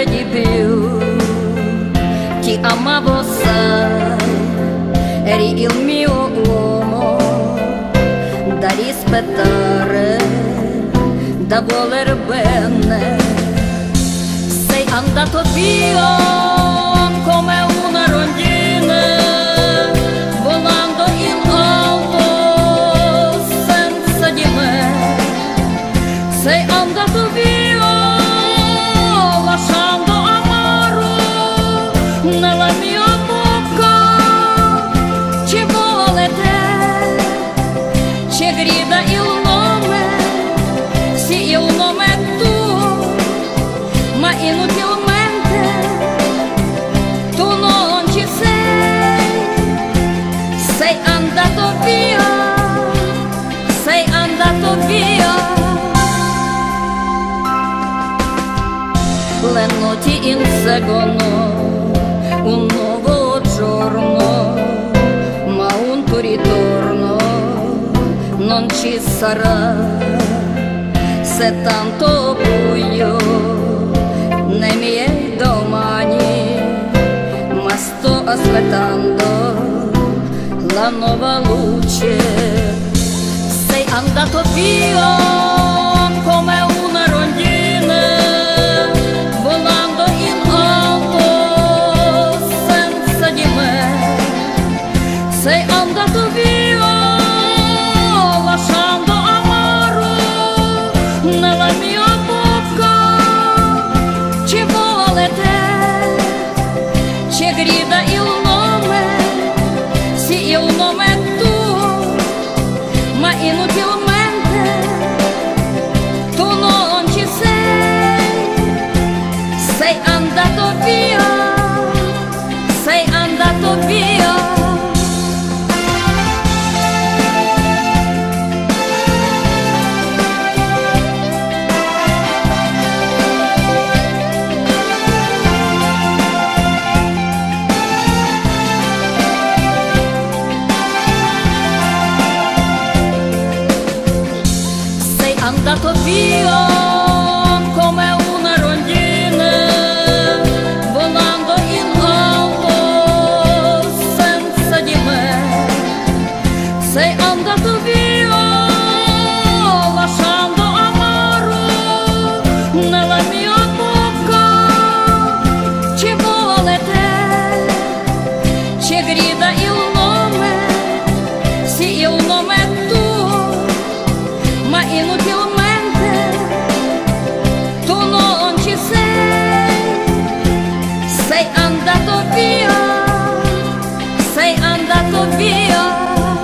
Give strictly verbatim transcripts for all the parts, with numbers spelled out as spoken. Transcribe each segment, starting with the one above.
sempre di più ti amavo, sai, eri il mio uomo da rispettare, da voler bene. Sei andato via come una rondine, volando in alto senza di me. Sei andato via lasciando amaro nella mia bocca. Ci vuole te, ci grida il nome, sì il nome è tuo, ma inutilmente tu non ci sei. Sei andato via, sei andato via. Le notti inseguono un nuovo giorno, ma un tuo ritorno non ci sarà. Se tanto buio nei miei domani, ma sto aspettando la nuova luce. Sei andato via come una rondine, volando in alto senza di me. Sei andato via lasciando amaro nella mia bocca. Ci vuole te, ci grida il nome, sì il nome è tuo, ma inutilmente tu non ci sei. Sei andato via, sei andato via. Sei andato via come una rondine, volando in alto senza di me. Sei andato via lasciando amaro nella mia bocca. Ci vuole te, ci grida il nome, sì il nome è tuo, ma inutilmente tu non ci sei. Sei andato via, sei andato via.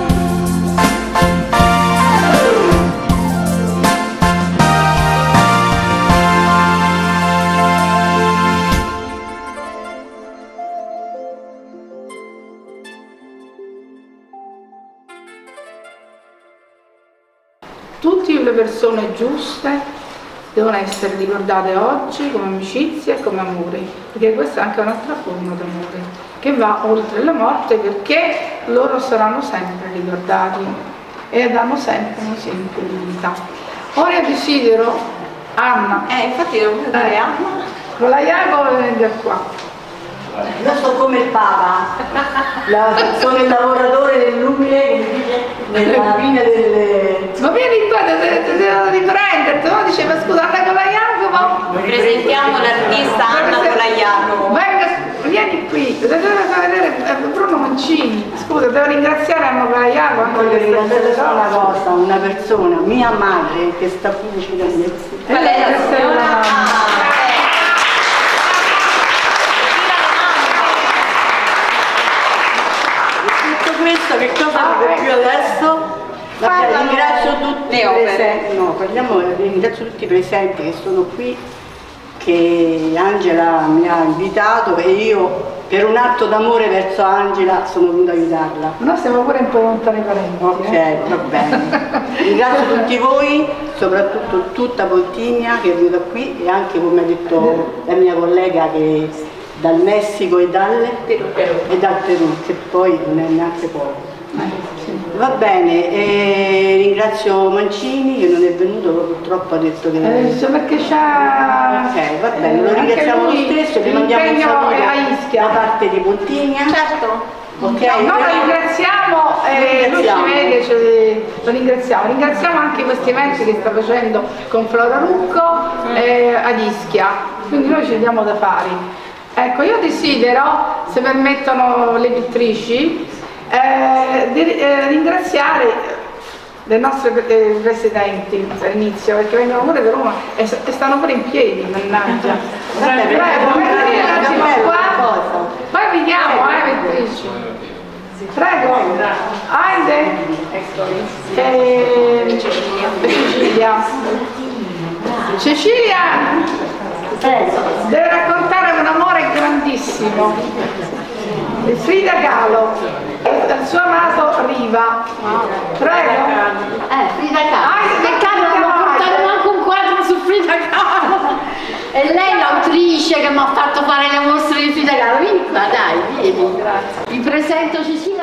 Tutte le persone giuste devono essere ricordate oggi come amicizia e come amore, perché questa è anche un'altra forma d'amore che va oltre la morte, perché loro saranno sempre ricordati e danno sempre un esempio di vita. Ora desidero Anna. Eh, infatti devo presentare Anna. Con la Jacopo viene qua. Io sto come il Papa, la, sono il lavoratore dell'umile, come dice, nella fine delle... Ma vieni qua, ti devo riprenderti, no? Diceva scusa, Anna con la Jacopo. Presentiamo l'artista Anna con la Jacopo. Venga, vieni qui, devo far vedere Bruno Mancini. Scusa, devo ringraziare Anna con la Jacopo. Voglio ringraziare solo una cosa, una persona, mia madre, che sta qui vicino a me. Qual è la signora? Questo che cosa dico più adesso? Vabbè, ringrazio tutti i presenti, no, parliamo, ringrazio tutti i presenti che sono qui, che Angela mi ha invitato e io per un atto d'amore verso Angela sono venuta a aiutarla. Noi siamo pure un po' lontani parenti. Ok, eh? va bene. Ringrazio tutti voi, soprattutto tutta Voltigna che è venuta qui e anche, come ha detto la mia collega, che dal Messico e, dalle, e dal Perù, che poi non è neanche poco. Va bene, e ringrazio Mancini che non è venuto, purtroppo ha detto che... Eh, perché c'ha... Ok, va bene, lo ringraziamo lo stesso, ti mandiamo un saluto da parte di Pontigna. Certo. Okay, no, noi lo ringraziamo, eh, lui ci vede, cioè, lo ringraziamo. Ringraziamo anche questi eventi che sta facendo con Flora Rucco eh, ad Ischia, quindi noi ci diamo da fare. Ecco, io desidero, se permettono le pittrici, eh, di eh, ringraziare le nostre eh, residenti all'inizio, perché vengono pure da Roma e, e stanno pure in piedi, mannaggia. Vabbè, prego, venite un attimo qua, poi vediamo, eh, pittrici. Prego, Aide e Cecilia. Cecilia deve raccontare un amore grandissimo. Il Frida Kahlo, il suo amato Riva. Prego. Eh, Frida Kahlo. Aide, Peccato non ho portato manco un quadro su Frida Kahlo. E lei l'autrice che mi ha fatto fare le mostre di Frida Kahlo. Vieni qua, dai, vieni. Vi presento Cecilia.